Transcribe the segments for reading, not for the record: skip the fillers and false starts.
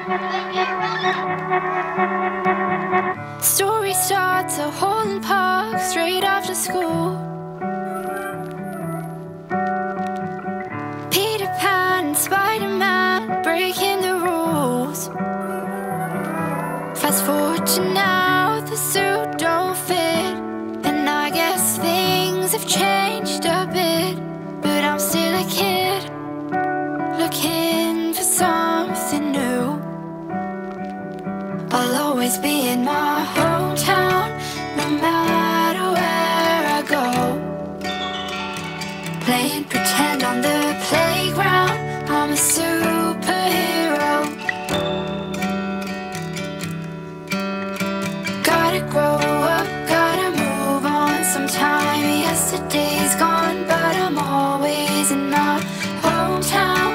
Story starts at Holland Park straight after school. Peter Pan and Spider-Man breaking the rules. Fast forward to now, the suit don't fit, and I guess things have changed a bit, but I'm still a kid, looking for something new. I'll always be in my hometown, no matter where I go. Playing pretend on the playground, I'm a superhero. Gotta grow up, gotta move on. Sometime yesterday's gone, but I'm always in my hometown.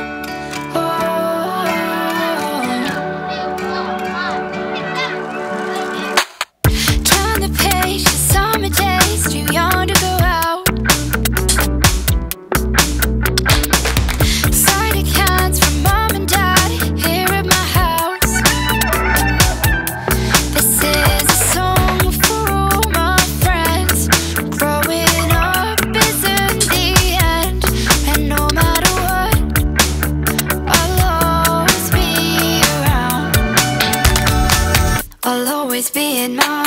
I'll always be in my